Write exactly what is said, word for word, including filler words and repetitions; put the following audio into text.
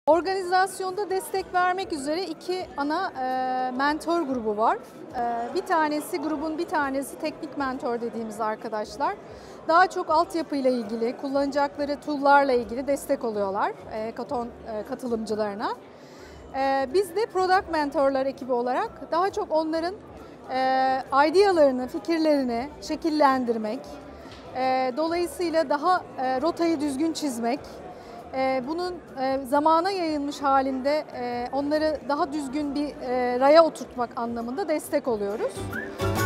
Organizasyonda destek vermek üzere iki ana e, mentor grubu var. E, bir tanesi, grubun bir tanesi teknik mentor dediğimiz arkadaşlar. Daha çok altyapıyla ilgili, kullanacakları tool'larla ilgili destek oluyorlar e, Katon e, katılımcılarına. E, biz de product mentorlar ekibi olarak daha çok onların e, idealarını, fikirlerini şekillendirmek, e, dolayısıyla daha e, rotayı düzgün çizmek, bunun zamana yayılmış halinde onları daha düzgün bir raya oturtmak anlamında destek oluyoruz.